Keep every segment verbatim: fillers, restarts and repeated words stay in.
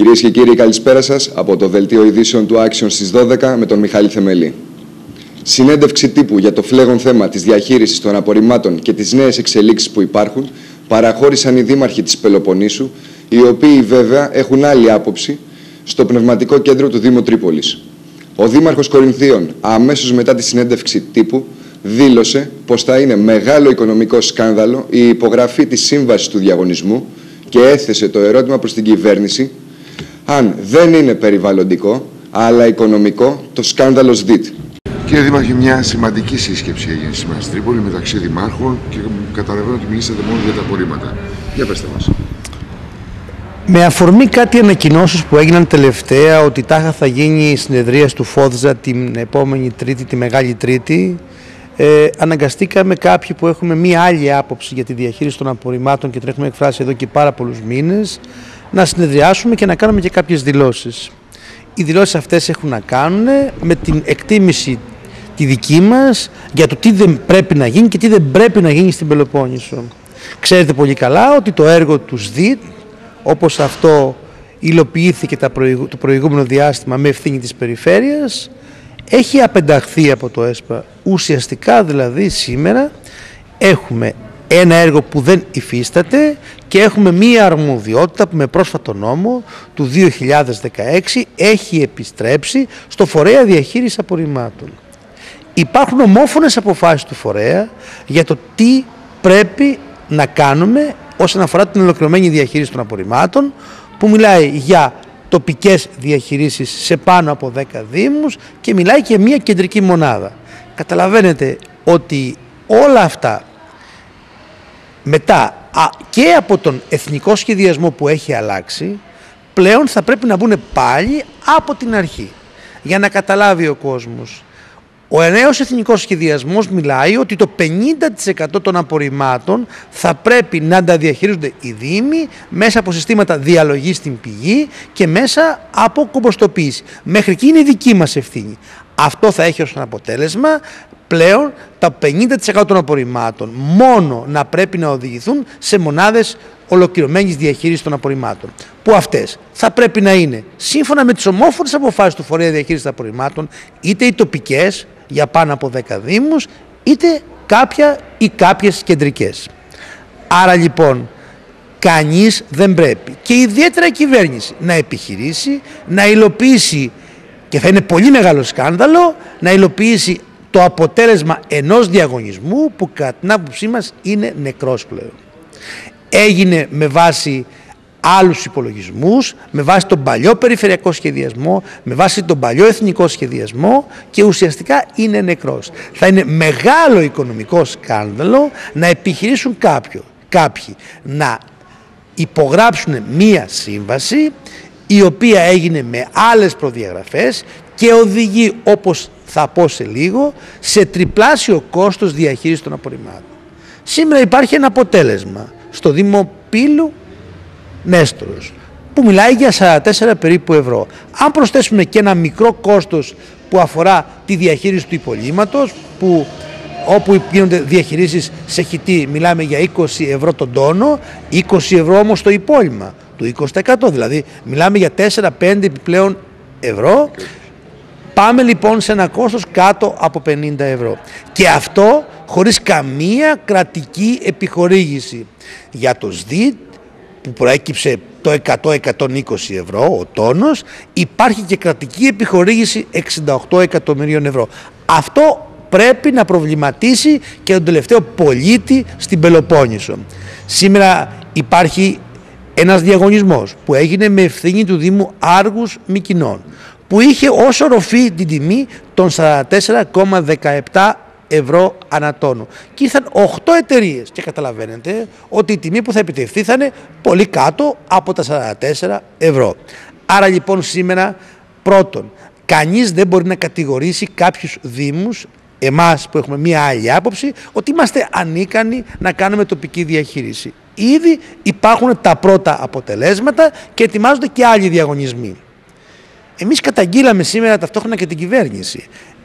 Κυρίες και κύριοι, καλησπέρα σας από το δελτίο ειδήσεων του Action στις δώδεκα με τον Μιχάλη Θεμελή. Συνέντευξη τύπου για το φλέγον θέμα της διαχείρισης των απορριμμάτων και τις νέες εξελίξεις που υπάρχουν παραχώρησαν οι δήμαρχοι της Πελοποννήσου, οι οποίοι βέβαια έχουν άλλη άποψη, στο πνευματικό κέντρο του Δήμου Τρίπολης. Ο Δήμαρχος Κορινθίων, αμέσως μετά τη συνέντευξη τύπου, δήλωσε πως θα είναι μεγάλο οικονομικό σκάνδαλο η υπογραφή της σύμβασης του διαγωνισμού και έθεσε το ερώτημα προς την κυβέρνηση αν δεν είναι περιβαλλοντικό, αλλά οικονομικό, το σκάνδαλο ΣΔΙΤ. Κύριε Δήμαρχε, μια σημαντική σύσκεψη έγινε σήμερα στην Τρίπολη μεταξύ δημάρχων και καταλαβαίνω ότι μιλήσατε μόνο για τα απορρίμματα. Για πέστε μας. Με αφορμή κάτι ανακοινώσεις που έγιναν τελευταία ότι τάχα θα γίνει η συνεδρία του ΦΟΔΖΑ την επόμενη Τρίτη, τη Μεγάλη Τρίτη, ε, αναγκαστήκαμε κάποιοι που έχουμε μία άλλη άποψη για τη διαχείριση των απορριμμάτων και την έχουμε εκφράσει εδώ και πάρα πολλούς μήνες, να συνεδριάσουμε και να κάνουμε και κάποιες δηλώσεις. Οι δηλώσεις αυτές έχουν να κάνουν με την εκτίμηση τη δική μας για το τι δεν πρέπει να γίνει και τι δεν πρέπει να γίνει στην Πελοπόννησο. Ξέρετε πολύ καλά ότι το έργο του ΣΔΙΤ, όπως αυτό υλοποιήθηκε το προηγούμενο διάστημα με ευθύνη της περιφέρειας, έχει απενταχθεί από το ΕΣΠΑ. Ουσιαστικά δηλαδή σήμερα έχουμε ένα έργο που δεν υφίσταται και έχουμε μία αρμοδιότητα που με πρόσφατο νόμο του δύο χιλιάδες δεκαέξι έχει επιστρέψει στο φορέα διαχείρισης απορριμμάτων. Υπάρχουν ομόφωνες αποφάσεις του φορέα για το τι πρέπει να κάνουμε όσον αφορά την ολοκληρωμένη διαχείριση των απορριμμάτων, που μιλάει για τοπικές διαχειρίσεις σε πάνω από δέκα δήμους και μιλάει και μια κεντρική μονάδα. Καταλαβαίνετε ότι όλα αυτά μετά α, και από τον εθνικό σχεδιασμό που έχει αλλάξει, πλέον θα πρέπει να μπουν πάλι από την αρχή για να καταλάβει ο κόσμος. Ο νέος εθνικός σχεδιασμός μιλάει ότι το πενήντα τοις εκατό των απορριμμάτων θα πρέπει να τα διαχειρίζονται οι δήμοι μέσα από συστήματα διαλογής στην πηγή και μέσα από κομποστοποίηση. Μέχρι εκεί είναι η δική μας ευθύνη. Αυτό θα έχει ως αποτέλεσμα πλέον τα πενήντα τοις εκατό των απορριμμάτων μόνο να πρέπει να οδηγηθούν σε μονάδες ολοκληρωμένης διαχείρισης των απορριμμάτων. Που αυτές θα πρέπει να είναι σύμφωνα με τις ομόφωνες αποφάσεις του φορέα διαχείρισης των απορριμμάτων, είτε οι τοπικές για πάνω από δέκα δήμους, είτε κάποια ή κάποιες κεντρικές. Άρα λοιπόν κανείς δεν πρέπει, και ιδιαίτερα η κυβέρνηση, να επιχειρήσει, να υλοποιήσει, και θα είναι πολύ μεγάλο σκάνδαλο, να υλοποιήσει το αποτέλεσμα ενός διαγωνισμού που κατά την άποψή μας είναι νεκρός πλέον. Έγινε με βάση άλλους υπολογισμούς, με βάση τον παλιό περιφερειακό σχεδιασμό, με βάση τον παλιό εθνικό σχεδιασμό και ουσιαστικά είναι νεκρός. Θα είναι μεγάλο οικονομικό σκάνδαλο να επιχειρήσουν κάποιο, κάποιοι να υπογράψουν μία σύμβαση η οποία έγινε με άλλες προδιαγραφές και οδηγεί, όπως θα πω σε λίγο, σε τριπλάσιο κόστος διαχείρισης των απορριμμάτων. Σήμερα υπάρχει ένα αποτέλεσμα στο Δήμο Πύλου Νέστορος, που μιλάει για σαράντα τέσσερα περίπου ευρώ. Αν προσθέσουμε και ένα μικρό κόστος που αφορά τη διαχείριση του υπολείμματος, που όπου γίνονται διαχειρίσεις σε χιτή μιλάμε για είκοσι ευρώ τον τόνο, είκοσι ευρώ όμως το υπόλοιμα, του είκοσι τοις εκατό, δηλαδή μιλάμε για τέσσερα πέντε επιπλέον ευρώ. Πάμε λοιπόν σε ένα κόστος κάτω από πενήντα ευρώ. Και αυτό χωρίς καμία κρατική επιχορήγηση. Για το ΣΔΙΤ, που προέκυψε το εκατό με εκατόν είκοσι ευρώ ο τόνος, υπάρχει και κρατική επιχορήγηση εξήντα οκτώ εκατομμυρίων ευρώ. Αυτό πρέπει να προβληματίσει και τον τελευταίο πολίτη στην Πελοπόννησο. Σήμερα υπάρχει ένας διαγωνισμός που έγινε με ευθύνη του Δήμου Άργους Μυκηνών, που είχε ως οροφή την τιμή των σαράντα τέσσερα κόμμα δεκαεπτά ευρώ ανατόνο. Και ήρθαν οκτώ εταιρείες και καταλαβαίνετε ότι η τιμή που θα επιτευχθεί θα είναι πολύ κάτω από τα σαράντα τέσσερα ευρώ. Άρα λοιπόν σήμερα πρώτον, κανείς δεν μπορεί να κατηγορήσει κάποιους δήμους, εμάς που έχουμε μία άλλη άποψη, ότι είμαστε ανίκανοι να κάνουμε τοπική διαχείριση. Ήδη υπάρχουν τα πρώτα αποτελέσματα και ετοιμάζονται και άλλοι διαγωνισμοί. Εμείς καταγγείλαμε σήμερα ταυτόχρονα και την κυβέρνηση,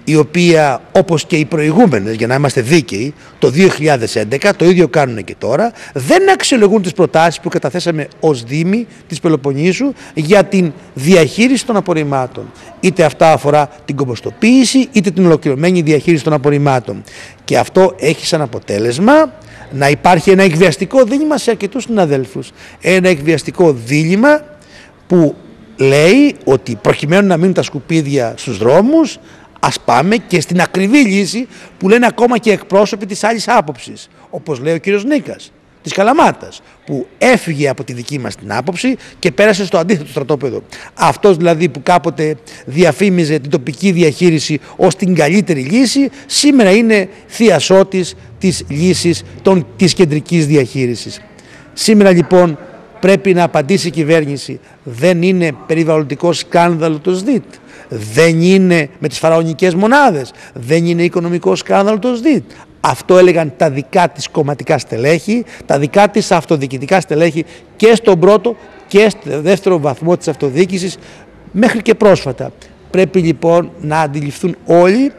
η οποία, όπως και οι προηγούμενες, για να είμαστε δίκαιοι, το δύο χιλιάδες έντεκα, το ίδιο κάνουν και τώρα, δεν αξιολογούν τις προτάσεις που καταθέσαμε ως Δήμοι της Πελοποννήσου για την διαχείριση των απορριμμάτων. Είτε αυτά αφορά την κομποστοποίηση, είτε την ολοκληρωμένη διαχείριση των απορριμμάτων. Και αυτό έχει σαν αποτέλεσμα να υπάρχει ένα εκβιαστικό δίλημμα σε αρκετούς συναδέλφους. Ένα εκβιαστικό δίλημμα που λέει ότι προκειμένου να μείνουν τα σκουπίδια στους δρόμους, ας πάμε και στην ακριβή λύση που λένε ακόμα και εκπρόσωποι της άλλης άποψης, όπως λέει ο κύριος Νίκας της Καλαμάτας, που έφυγε από τη δική μας την άποψη και πέρασε στο αντίθετο στρατόπεδο. Αυτός δηλαδή που κάποτε διαφήμιζε την τοπική διαχείριση ως την καλύτερη λύση, σήμερα είναι θειασότης της λύσης των, της κεντρικής διαχείρισης. Σήμερα λοιπόν πρέπει να απαντήσει η κυβέρνηση. Δεν είναι περιβαλλοντικό σκάνδαλο το ΣΔΙΤ. Δεν είναι με τις φαραωνικές μονάδες. Δεν είναι οικονομικό σκάνδαλο το ΣΔΙΤ. Αυτό έλεγαν τα δικά της κομματικά στελέχη, τα δικά της αυτοδιοικητικά στελέχη και στον πρώτο και στο δεύτερο βαθμό της αυτοδιοίκησης μέχρι και πρόσφατα. Πρέπει λοιπόν να αντιληφθούν όλοι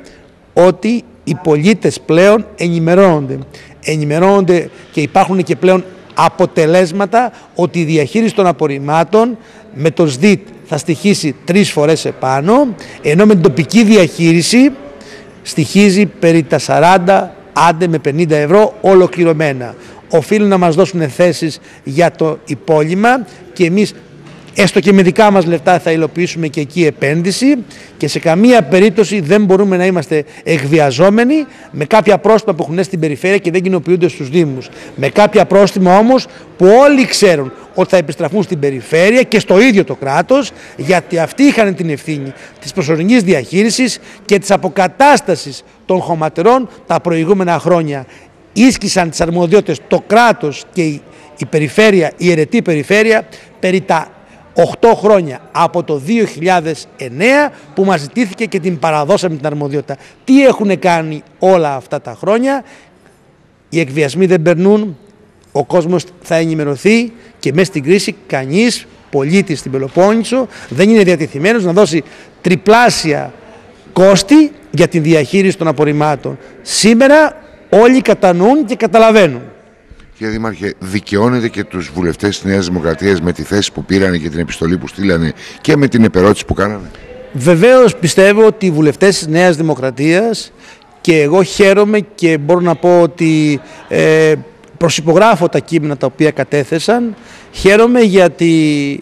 ότι οι πολίτες πλέον ενημερώνονται. Ενημερώνονται και υπάρχουν και πλέον αποτελέσματα ότι η διαχείριση των απορριμμάτων με το ΣΔΙΤ θα στοιχήσει τρεις φορές επάνω, ενώ με την τοπική διαχείριση στοιχίζει περί τα σαράντα άντε με πενήντα ευρώ ολοκληρωμένα. Οφείλουν να μας δώσουν θέσεις για το υπόλοιμα και εμείς έστω και με δικά μας λεφτά θα υλοποιήσουμε και εκεί επένδυση και σε καμία περίπτωση δεν μπορούμε να είμαστε εκβιαζόμενοι με κάποια πρόστιμα που έχουν στην περιφέρεια και δεν κοινοποιούνται στους Δήμους. Με κάποια πρόστιμα όμως που όλοι ξέρουν ότι θα επιστραφούν στην περιφέρεια και στο ίδιο το κράτος, γιατί αυτοί είχαν την ευθύνη της προσωρινής διαχείρισης και της αποκατάστασης των χωματερών τα προηγούμενα χρόνια. Ίσκησαν τις αρμοδιότητες το κράτος και η, η περιφέρεια, η αιρετή περιφέρεια, περί τα οκτώ χρόνια από το δύο χιλιάδες εννέα που μας ζητήθηκε και την παραδώσαμε την αρμοδιότητα. Τι έχουν κάνει όλα αυτά τα χρόνια? Οι εκβιασμοί δεν περνούν, ο κόσμος θα ενημερωθεί και μέσα στην κρίση κανείς πολίτης στην Πελοπόννησο δεν είναι διατεθειμένος να δώσει τριπλάσια κόστη για την διαχείριση των απορριμμάτων. Σήμερα όλοι κατανοούν και καταλαβαίνουν. Κύριε Δήμαρχε, δικαιώνεται και τους βουλευτές της Νέας Δημοκρατίας με τη θέση που πήρανε και την επιστολή που στείλανε και με την επερώτηση που κάνανε? Βεβαίως πιστεύω ότι οι βουλευτές της Νέας Δημοκρατίας, και εγώ χαίρομαι και μπορώ να πω ότι ε, προσυπογράφω τα κείμενα τα οποία κατέθεσαν, χαίρομαι γιατί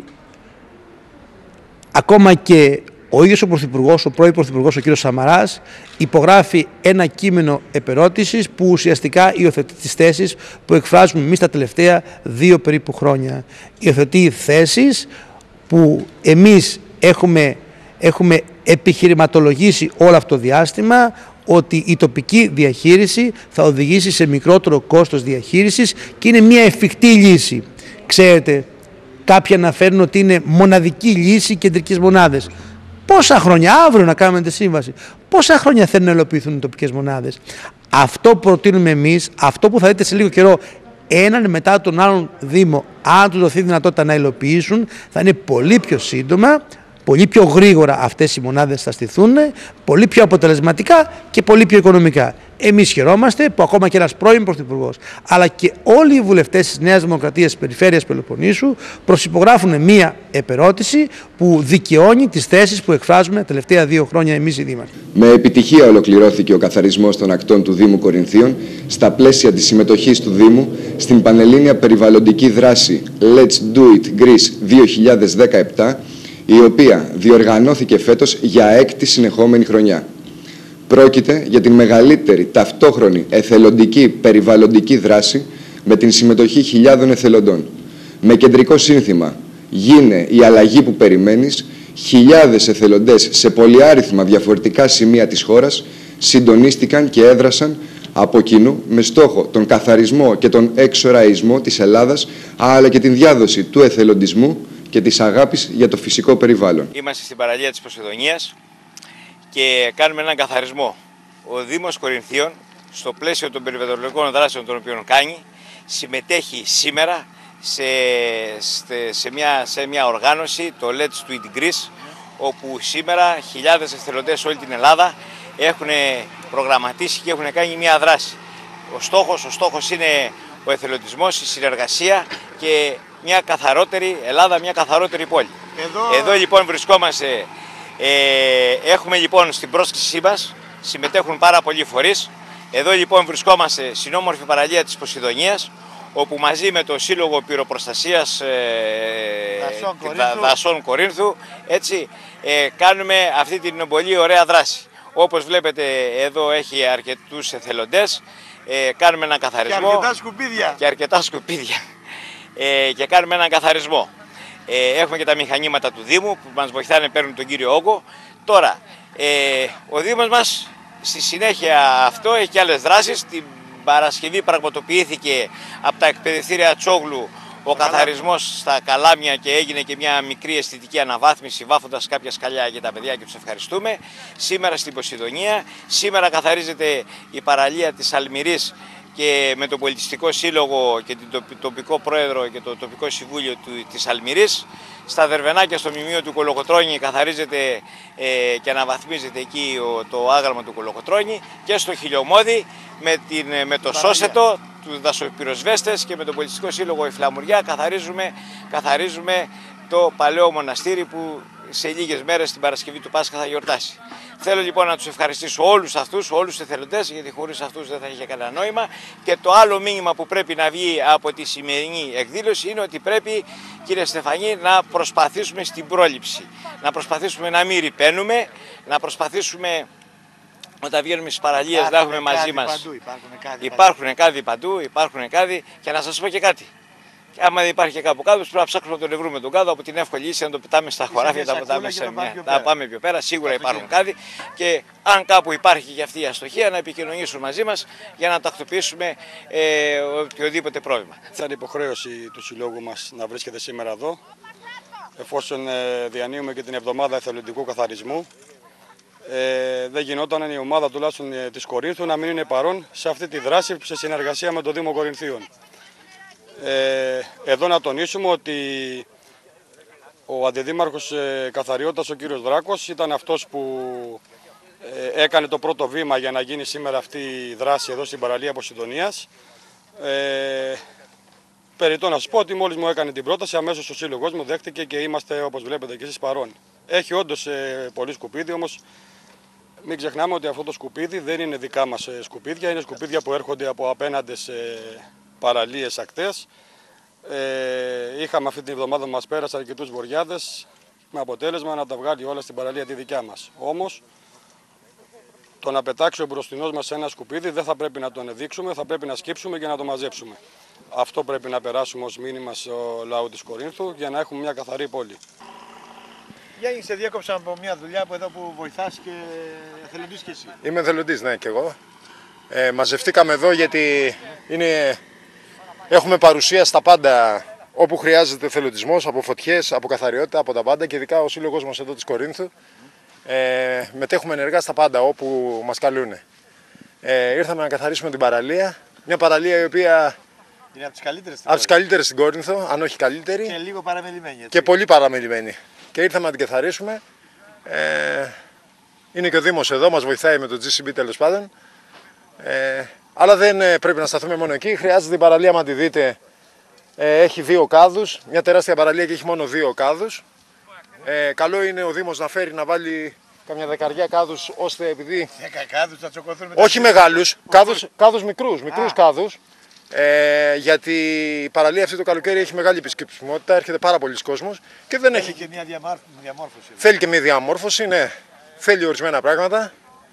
ακόμα και ο ίδιος ο Πρωθυπουργός, ο πρώην Πρωθυπουργός, ο κύριος Σαμαράς, υπογράφει ένα κείμενο επερώτησης που ουσιαστικά υιοθετεί τις θέσεις που εκφράζουμε εμείς τα τελευταία δύο περίπου χρόνια. Υιοθετεί θέσεις που εμείς έχουμε, έχουμε επιχειρηματολογήσει όλο αυτό το διάστημα, ότι η τοπική διαχείριση θα οδηγήσει σε μικρότερο κόστος διαχείρισης και είναι μια εφικτή λύση. Ξέρετε, κάποιοι αναφέρουν ότι είναι μοναδική λύση κεντρικές μονάδες. Πόσα χρόνια, αύριο να κάνουμε τη σύμβαση, πόσα χρόνια θέλουν να υλοποιηθούν οι τοπικές μονάδες? Αυτό που προτείνουμε εμείς, αυτό που θα δείτε σε λίγο καιρό, έναν μετά τον άλλον Δήμο, αν του δοθεί δυνατότητα να υλοποιήσουν, θα είναι πολύ πιο σύντομα, πολύ πιο γρήγορα αυτές οι μονάδες θα στηθούν, πολύ πιο αποτελεσματικά και πολύ πιο οικονομικά. Εμείς χαιρόμαστε που ακόμα και ένας πρώην Πρωθυπουργός, αλλά και όλοι οι βουλευτές της Νέας Δημοκρατίας της Περιφέρειας Πελοποννήσου προσυπογράφουν μία επερώτηση που δικαιώνει τις θέσεις που εκφράζουμε τα τελευταία δύο χρόνια εμείς οι Δήμαρχοι. Με επιτυχία ολοκληρώθηκε ο καθαρισμός των ακτών του Δήμου Κορινθίων στα πλαίσια της συμμετοχής του Δήμου στην πανελλήνια περιβαλλοντική δράση Let's Do It Greece δύο χιλιάδες δεκαεπτά, η οποία διοργανώθηκε φέτος για έκτη συνεχόμενη χρονιά. Πρόκειται για την μεγαλύτερη ταυτόχρονη εθελοντική περιβαλλοντική δράση με την συμμετοχή χιλιάδων εθελοντών. Με κεντρικό σύνθημα «Γίνε η αλλαγή που περιμένεις», χιλιάδες εθελοντές σε πολυάριθμα διαφορετικά σημεία της χώρας συντονίστηκαν και έδρασαν από κοινού με στόχο τον καθαρισμό και τον εξοραϊσμό της Ελλάδας, αλλά και την διάδοση του εθελοντισμού και της αγάπης για το φυσικό περιβάλλον. Είμαστε στην παραλία της Ποσειδονίας και κάνουμε έναν καθαρισμό. Ο Δήμος Κορινθίων, στο πλαίσιο των περιβαλλοντικών δράσεων των οποίων κάνει, συμμετέχει σήμερα σε, σε, μια, σε μια οργάνωση, το Let's Do It Greece, όπου σήμερα χιλιάδες εθελοντές σε όλη την Ελλάδα έχουν προγραμματίσει και έχουν κάνει μια δράση. Ο στόχος, ο στόχος είναι ο εθελοντισμός, η συνεργασία και μια καθαρότερη Ελλάδα, μια καθαρότερη πόλη. Εδώ, Εδώ λοιπόν βρισκόμαστε, ε, έχουμε λοιπόν στην πρόσκλησή μας, συμμετέχουν πάρα πολλοί φορείς. Εδώ λοιπόν βρισκόμαστε στην όμορφη παραλία της Ποσειδονίας, όπου μαζί με το Σύλλογο Πυροπροστασίας ε, Δασών, Κορίνθου. Δασών Κορίνθου έτσι, ε, κάνουμε αυτή την πολύ ωραία δράση. Όπως βλέπετε εδώ έχει αρκετούς εθελοντές, ε, κάνουμε έναν καθαρισμό και αρκετά σκουπίδια, και, αρκετά σκουπίδια. Ε, και κάνουμε έναν καθαρισμό. Ε, έχουμε και τα μηχανήματα του Δήμου που μας βοηθάνε, παίρνουν τον κύριο όγκο. Τώρα, ε, ο Δήμος μας στη συνέχεια αυτό έχει και άλλες δράσεις. Την Παρασκευή πραγματοποιήθηκε από τα εκπαιδευτήρια Τσόγλου ο καθαρισμός στα καλάμια και έγινε και μια μικρή αισθητική αναβάθμιση βάφοντας κάποια σκαλιά για τα παιδιά και τους ευχαριστούμε. Σήμερα στην Ποσειδονία, σήμερα καθαρίζεται η παραλία της Αλμυρής και με τον Πολιτιστικό Σύλλογο και τον τοπικό πρόεδρο και το τοπικό συμβούλιο του, της Αλμυρής. Στα Δερβενάκια, στο μνημείο του Κολοκοτρώνη, καθαρίζεται ε, και αναβαθμίζεται εκεί ο, το άγαλμα του Κολοκοτρώνη, και στο Χιλιομώδη με, την, με το Σώσετο, του δασοπυροσβέστες και με τον Πολιτιστικό Σύλλογο η Φλαμουριά καθαρίζουμε, καθαρίζουμε το παλαιό μοναστήρι που σε λίγες μέρες την Παρασκευή του Πάσχα θα γιορτάσει. Θέλω λοιπόν να τους ευχαριστήσω όλους αυτούς, όλους τους εθελοντές, γιατί χωρίς αυτούς δεν θα είχε κανένα νόημα. Και το άλλο μήνυμα που πρέπει να βγει από τη σημερινή εκδήλωση είναι ότι πρέπει, κύριε Στεφανή, να προσπαθήσουμε στην πρόληψη. Να προσπαθήσουμε να μην ρυπαίνουμε, να προσπαθήσουμε όταν βγαίνουμε στις παραλίες να έχουμε μαζί μας. Παντού, υπάρχουν κάδοι υπάρχουν κάδοι παντού, υπάρχουν κάδοι, και να σας πω και κάτι. Άμα δεν υπάρχει και κάπου κάτω, πρέπει να ψάχνουμε να τον βρούμε τον κάδο από την εύκολη λύση, να το πετάμε στα χωράφια, να το πετάμε σε μια. Να πάμε πιο πέρα, σίγουρα υπάρχουν κάδοι. Και αν κάπου υπάρχει και αυτή η αστοχία, να επικοινωνήσουν μαζί μας για να τακτοποιήσουμε ε, οποιοδήποτε πρόβλημα. Θα είναι υποχρέωση του συλλόγου μας να βρίσκεται σήμερα εδώ, εφόσον ε, διανύουμε και την εβδομάδα εθελοντικού καθαρισμού. Ε, δεν γινόταν η ομάδα τουλάχιστον ε, της Κορίνθου να μην είναι παρόν σε αυτή τη δράση σε συνεργασία με το Δήμο Κορινθίων. Ε, εδώ να τονίσουμε ότι ο Αντιδήμαρχος ε, Καθαριότητας, ο κύριος Δράκος, ήταν αυτός που ε, έκανε το πρώτο βήμα για να γίνει σήμερα αυτή η δράση εδώ στην παραλία Ποσειδονίας. Ε, περιττό να σας πω ότι μόλις μου έκανε την πρόταση, αμέσως ο σύλλογος μου δέχτηκε και είμαστε, όπως βλέπετε και εσείς, παρόν. Έχει όντως ε, πολύ σκουπίδι, όμως μην ξεχνάμε ότι αυτό το σκουπίδι δεν είναι δικά μας ε, σκουπίδια, είναι σκουπίδια που έρχονται από απέναντες ε, παραλίες ακτές. Ε, είχαμε αυτή την εβδομάδα που μας πέρασε αρκετούς βοριάδες, με αποτέλεσμα να τα βγάλει όλα στην παραλία τη δικιά μας. Όμως, το να πετάξει ο μπροστινός μας σε ένα σκουπίδι δεν θα πρέπει να τον εδείξουμε, θα πρέπει να σκύψουμε και να το μαζέψουμε. Αυτό πρέπει να περάσουμε ως μήνυμα στο λαό της Κορίνθου για να έχουμε μια καθαρή πόλη. Γιάννη, σε διέκοψα από μια δουλειά που εδώ που βοηθάς και εθελοντής και εσύ. Είμαι εθελοντής, ναι, και εγώ. Ε, μαζευτήκαμε εδώ γιατί είναι, έχουμε παρουσία στα πάντα όπου χρειάζεται εθελοντισμός, από φωτιές, από καθαριότητα, από τα πάντα, και ειδικά ο σύλλογος μας εδώ της Κορίνθου. Ε, μετέχουμε ενεργά στα πάντα όπου μας καλούν. Ε, ήρθαμε να καθαρίσουμε την παραλία, μια παραλία η οποία είναι από τις καλύτερες στην, από τις καλύτερες στην Κόρινθο, αν όχι καλύτερη. Και λίγο παραμελημένη. Έτσι. Και πολύ παραμελημένη. Και ήρθαμε να την καθαρίσουμε. Ε, είναι και ο Δήμος εδώ, μας βοηθάει με το τζι σι μπι τέλος πάντων. Ε, αλλά δεν ε, πρέπει να σταθούμε μόνο εκεί. Χρειάζεται την παραλία, αν τη δείτε, ε, έχει δύο κάδους. Μια τεράστια παραλία και έχει μόνο δύο κάδους. Ε, καλό είναι ο Δήμος να φέρει να βάλει καμιά δεκαριά κάδους, ώστε επειδή. Δέκα κάδους θα τσοκωθούν. Όχι μεγάλους, κάδους, κάδους μικρούς, μικρούς κάδους. Ε, γιατί η παραλία αυτή το καλοκαίρι έχει μεγάλη επισκεψιμότητα, έρχεται πάρα πολλοί κόσμος και δεν θέλει έχει. Και μια διαμόρφωση. Θέλει και μια διαμόρφωση, ναι. Θέλει ορισμένα πράγματα.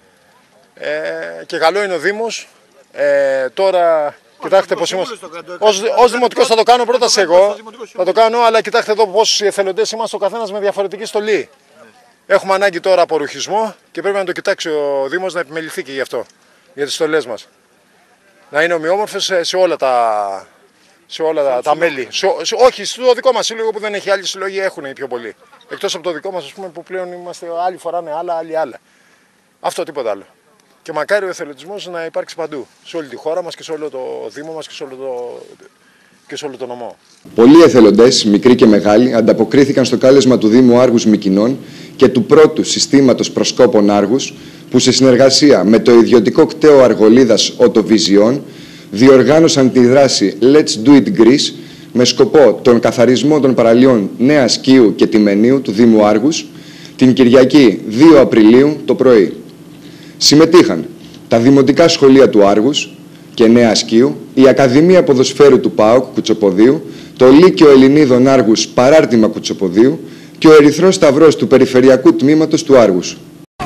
Ε, και καλό είναι ο Δήμος. Ε, τώρα κοιτάξτε πώς είμαστε. Ως, ως δημοτικός θα το κάνω πρόταση εγώ. Θα το κάνω, αλλά κοιτάξτε εδώ πόσοι εθελοντές είμαστε, ο καθένας με διαφορετική στολή. Έχουμε ανάγκη τώρα από ρουχισμό και πρέπει να το κοιτάξει ο Δήμος, να επιμεληθεί και γι' αυτό. Για τις στολές μας. Να είναι ομοιόμορφες σε όλα τα, σε όλα τα, τα μέλη. Σε, σε, όχι, στο δικό μας σύλλογο που δεν έχει, άλλοι συλλογοί έχουν οι πιο πολλοί. Εκτός από το δικό μας, ας πούμε, που πλέον είμαστε, άλλοι φοράνε άλλα, άλλοι άλλα. Αυτό, τίποτα άλλο. Και μακάρι ο εθελοντισμός να υπάρξει παντού. Σε όλη τη χώρα μας και σε όλο το Δήμο μας και σε όλο το, και σε όλο το νομό. Πολλοί εθελοντές, μικροί και μεγάλοι, ανταποκρίθηκαν στο κάλεσμα του Δήμου Άργους Μυκηνών και του πρώτου συστήματος προσκόπων Άργους, που σε συνεργασία με το ιδιωτικό κτέο Αργολίδας Οτοβιζιών διοργάνωσαν τη δράση Let's Do It Greece με σκοπό τον καθαρισμό των παραλίων Νέας Κίου και Τιμενίου του Δήμου Άργους την Κυριακή δύο Απριλίου το πρωί. Συμμετείχαν τα Δημοτικά Σχολεία του Άργους και Νέας Κίου, η Ακαδημία Ποδοσφαίρου του ΠΑΟΚ Κουτσοποδίου, το Λύκειο Ελληνίδων Άργους Παράρτημα Κουτσοποδίου και ο Ερυθρός Σταυρός του Περιφερειακού Τμήματος του Άργους.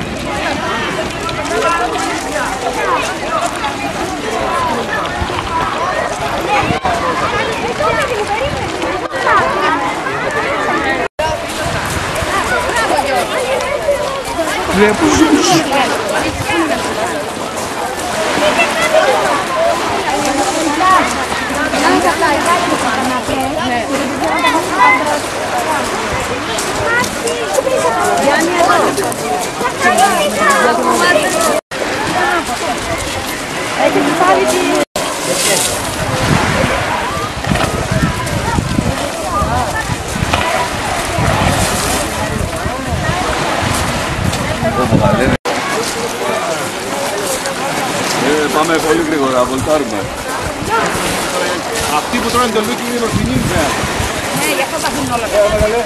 Ε, πάμε πολύ γρήγορα, βολτάρουμε. Αυτοί που τρώνε το λούκι είναι ροφινοί. Ναι, γι' αυτό τα αφήνουν όλα.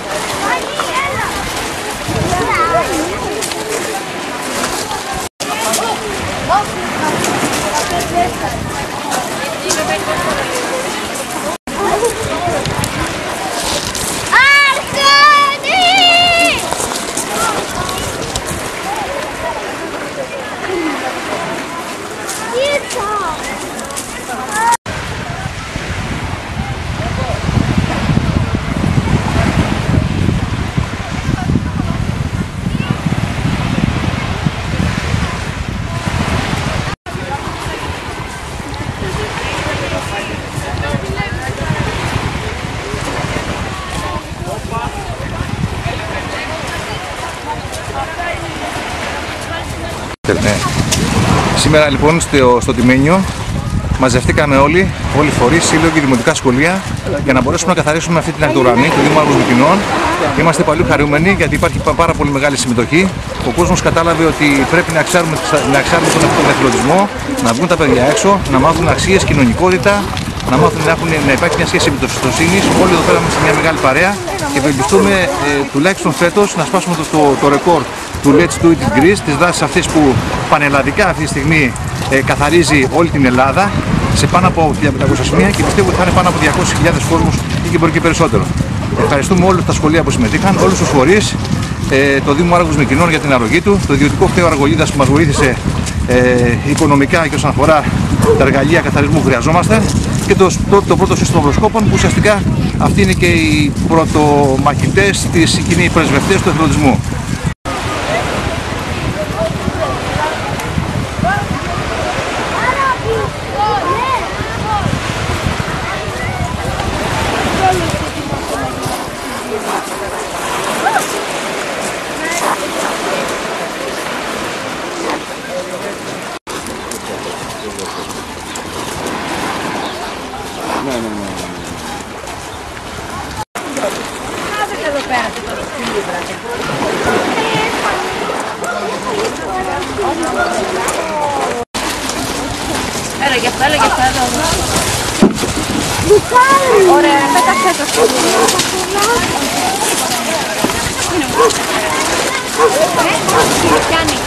Ναι. Σήμερα λοιπόν στο, στο Τιμένιο μαζευτήκαμε όλοι, όλοι οι φορείς, σύλλογοι, δημοτικά σχολεία για να μπορέσουμε να καθαρίσουμε αυτή την ακτογραμμή του Δήμου Άργους Μυκηνών. Είμαστε πολύ χαρούμενοι γιατί υπάρχει πάρα πολύ μεγάλη συμμετοχή. Ο κόσμος κατάλαβε ότι πρέπει να εξάρουμε, να εξάρουμε τον, τον εθελοντισμό, να βγουν τα παιδιά έξω, να μάθουν αξίες, κοινωνικότητα, να μάθουν να, έχουν, να υπάρχει μια σχέση εμπιστοσύνης. Όλοι εδώ πέρα είμαστε μια μεγάλη παρέα και ευελπιστούμε ε, τουλάχιστον φέτος να σπάσουμε το, το, το ρεκόρ του Let's Do It Greece, τις δράσεις αυτές που πανελλαδικά αυτή τη στιγμή ε, καθαρίζει όλη την Ελλάδα σε πάνω από χίλια πεντακόσια σημεία και πιστεύω ότι θα είναι πάνω από διακόσιες χιλιάδες κόσμους ή και μπορεί και περισσότερο. Ευχαριστούμε όλους τα σχολεία που συμμετείχαν, όλους τους φορείς, ε, το Δήμο Άργους Μυκηνών για την αρρωγή του, το ιδιωτικό κτέο Αργολίδας που μας βοήθησε ε, οικονομικά και όσον αφορά τα εργαλεία καθαρισμού που χρειαζόμαστε και το, το, το πρώτο σύστημα προσκόπων που ουσιαστικά αυτοί είναι και οι πρωτομαχητές, οι, οι πρεσβευτές του εθελοντισμού. Ναι, ναι, ναι. Εδώ πέρα. Έλα, γι' αυτό, έλα, γι' αυτό, εδώ. Ωραία, πέταξε το σκοτεινό. Πιάνει.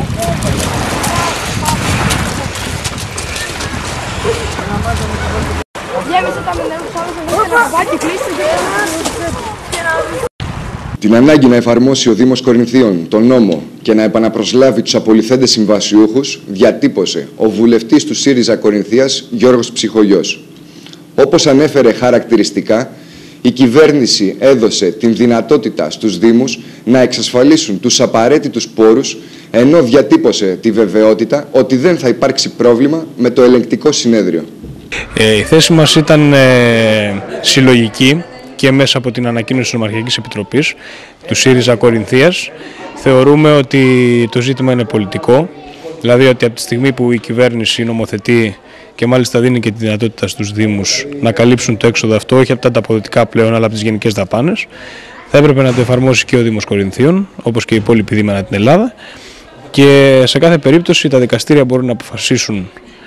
Την ανάγκη να εφαρμόσει ο Δήμος Κορινθίων τον νόμο και να επαναπροσλάβει τους απολυθέντες συμβασιούχους διατύπωσε ο βουλευτής του ΣΥΡΙΖΑ Κορινθίας Γιώργος Ψυχογιός. Όπως ανέφερε χαρακτηριστικά, η κυβέρνηση έδωσε την δυνατότητα στους Δήμους να εξασφαλίσουν τους απαραίτητους πόρους, ενώ διατύπωσε τη βεβαιότητα ότι δεν θα υπάρξει πρόβλημα με το ελεγκτικό συνέδριο. Ε, η θέση μας ήταν ε, συλλογική και μέσα από την ανακοίνωση της Νομαρχιακής Επιτροπής του ΣΥΡΙΖΑ Κορινθίας. Θεωρούμε ότι το ζήτημα είναι πολιτικό, δηλαδή ότι από τη στιγμή που η κυβέρνηση νομοθετεί και μάλιστα δίνει και τη δυνατότητα στους Δήμους να καλύψουν το έξοδο αυτό, όχι από τα ανταποδοτικά πλέον, αλλά από τις γενικές δαπάνες, θα έπρεπε να το εφαρμόσει και ο Δήμος Κορινθίων, όπως και οι υπόλοιποι Δήμοι ανά την Ελλάδα. και σε κάθε περίπτωση τα δικαστήρια μπορούν να αποφασίσουν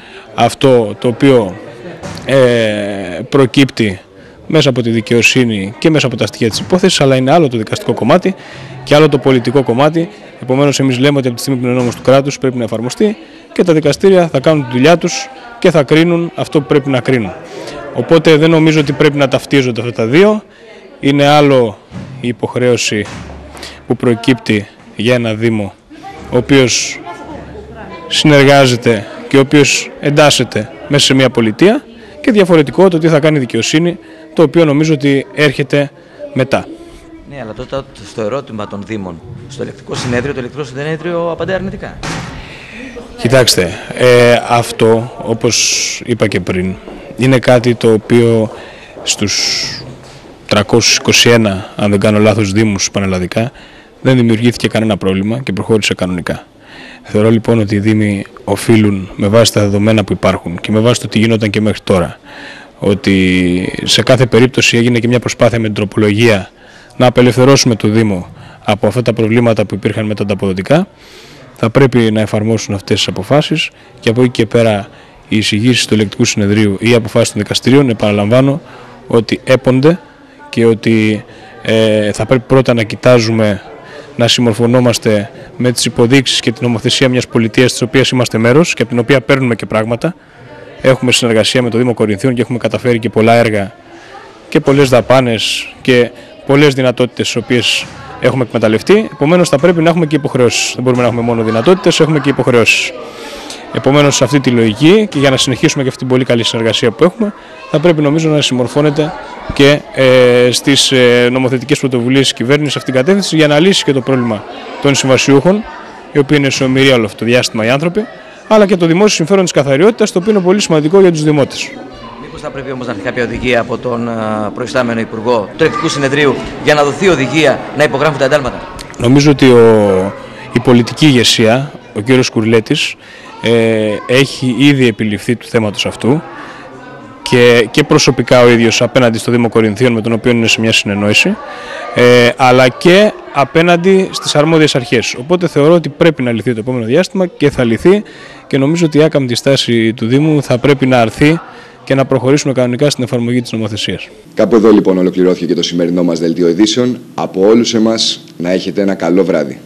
αυτό το οποίο ε, προκύπτει μέσα από τη δικαιοσύνη και μέσα από τα στοιχεία της υπόθεσης, αλλά είναι άλλο το δικαστικό κομμάτι και άλλο το πολιτικό κομμάτι. Επομένως, εμείς λέμε ότι από τη στιγμή που είναι νόμος του κράτους πρέπει να εφαρμοστεί και τα δικαστήρια θα κάνουν τη δουλειά τους και θα κρίνουν αυτό που πρέπει να κρίνουν. Οπότε δεν νομίζω ότι πρέπει να ταυτίζονται αυτά τα δύο. Είναι άλλο η υποχρέωση που προκύπτει για ένα Δήμο ο οποίος συνεργάζεται και ο οποίος εντάσσεται μέσα σε μια πολιτεία, και διαφορετικό το τι θα κάνει η δικαιοσύνη, το οποίο νομίζω ότι έρχεται μετά. Ναι, αλλά τότε στο ερώτημα των Δήμων, στο ελεκτικό συνέδριο, το ελεκτικό συνέδριο απαντάει αρνητικά. Κοιτάξτε, ε, αυτό, όπως είπα και πριν, είναι κάτι το οποίο στους τριακόσιους είκοσι ένα, αν δεν κάνω λάθος, Δήμους πανελλαδικά, δεν δημιουργήθηκε κανένα πρόβλημα και προχώρησε κανονικά. Θεωρώ λοιπόν ότι οι Δήμοι οφείλουν, με βάση τα δεδομένα που υπάρχουν και με βάση το τι γινόταν και μέχρι τώρα, ότι σε κάθε περίπτωση έγινε και μια προσπάθεια με την τροπολογία να απελευθερώσουμε το Δήμο από αυτά τα προβλήματα που υπήρχαν με τα ανταποδοτικά, θα πρέπει να εφαρμόσουν αυτές τις αποφάσεις, και από εκεί και πέρα οι εισηγήσεις του ελεκτικού συνεδρίου ή οι αποφάσεις των δικαστηρίων, επαναλαμβάνω ότι έπονται και ότι ε, θα πρέπει πρώτα να κοιτάζουμε να συμμορφωνόμαστε με τις υποδείξεις και την νομοθεσία μιας πολιτείας της οποίας είμαστε μέρος και από την οποία παίρνουμε και πράγματα. Έχουμε συνεργασία με το Δήμο Κορινθίων και έχουμε καταφέρει και πολλά έργα και πολλές δαπάνες και πολλές δυνατότητες τις οποίες έχουμε εκμεταλλευτεί. Επομένως θα πρέπει να έχουμε και υποχρεώσεις. Δεν μπορούμε να έχουμε μόνο δυνατότητες, έχουμε και υποχρεώσεις. Επομένως, σε αυτή τη λογική και για να συνεχίσουμε και αυτή την πολύ καλή συνεργασία που έχουμε, θα πρέπει νομίζω να συμμορφώνεται και ε, στις ε, νομοθετικές πρωτοβουλίες της κυβέρνησης σε αυτήν την κατεύθυνση, για να λύσει και το πρόβλημα των συμβασιούχων, οι οποίοι είναι σε ομοιρία όλο αυτό το διάστημα οι άνθρωποι, αλλά και το δημόσιο συμφέρον της καθαριότητας, το οποίο είναι πολύ σημαντικό για τους δημότες. Μήπως θα πρέπει όμως να έρθει κάποια οδηγία από τον προϊστάμενο Υπουργό του Ελεκτικού Συνεδρίου για να δοθεί οδηγία να υπογράφουν τα εντάλματα? Νομίζω ότι ο, η πολιτική ηγεσία, ο κ. Κουρλέτης, ε, έχει ήδη επιληφθεί του θέματος αυτού και, και προσωπικά ο ίδιος απέναντι στο Δήμο Κορινθίων, με τον οποίο είναι σε μια συνεννόηση, ε, αλλά και απέναντι στις αρμόδιες αρχές. Οπότε θεωρώ ότι πρέπει να λυθεί το επόμενο διάστημα και θα λυθεί, και νομίζω ότι η άκαμπτη στάση του Δήμου θα πρέπει να αρθεί και να προχωρήσουμε κανονικά στην εφαρμογή της νομοθεσίας. Κάπου εδώ λοιπόν ολοκληρώθηκε και το σημερινό μας δελτίο ειδήσεων. Από όλους εμάς να έχετε ένα καλό βράδυ.